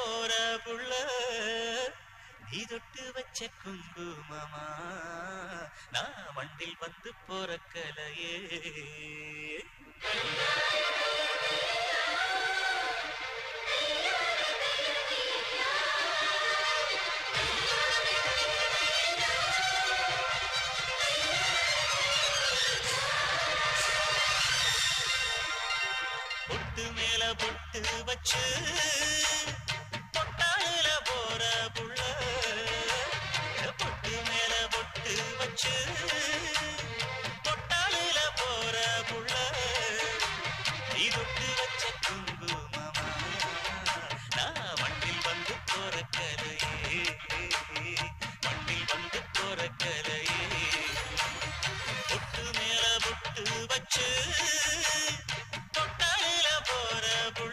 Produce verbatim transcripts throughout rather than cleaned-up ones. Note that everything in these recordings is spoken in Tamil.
போற புள்ள நீ தொட்டு வச்ச குங்குமமா நான் வண்டில் வந்து போறக்கலையே பொட்டு மேல பொட்டு வச்சு பொட்டாளில போற புள்ள பொட்டு மேல பொட்டு வச்சு பொட்டாளில போற புள்ள நீ தொட்டு வச்ச குங்குமமா நான் வண்டில் வந்து போறக்கலையே வண்டில் வந்து போறக்கலையே பொட்டு மேல பொட்டு வச்சு பொட்டாளில போற புள்ள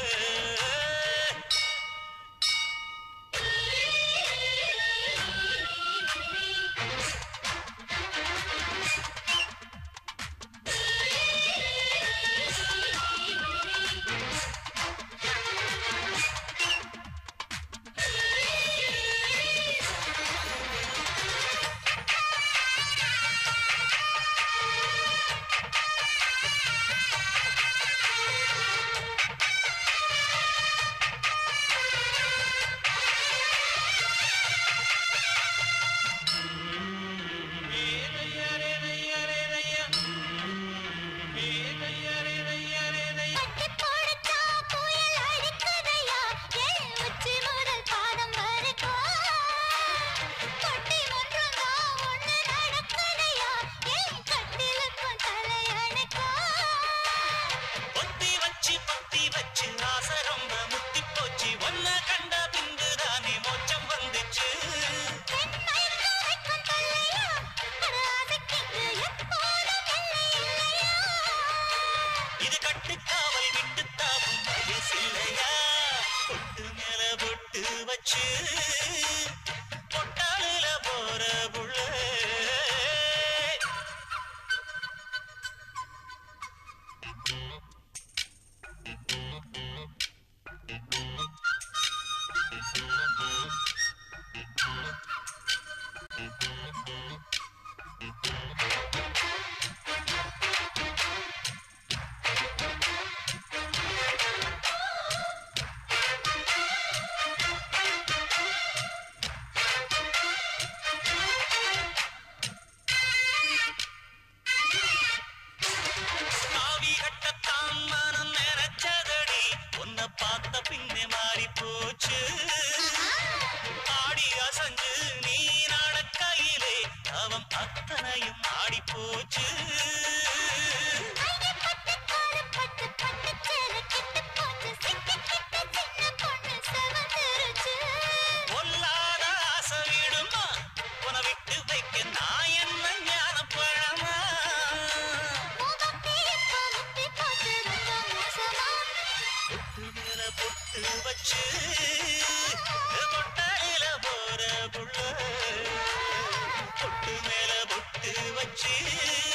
இது கட்டுக்காவல் விட்டு தாவும் வயசில்லையா பொட்டு மேல பொட்டு வச்சு பொட்டாளில போற புள்ள பார்த்த பின்னே மாறி போச்சு ஆடி அசஞ்சு நீ நடக்கையிலே அவன் அத்தனையும் ஆடி போச்சு பொல்லாத ஆசை விடுமா உன விட்டு வைக்க நான் என்ன ஞான பழமா பொட்டு வச்சு பொட்டாளில போற புள்ள பொட்டு மேல பொட்டு வச்சு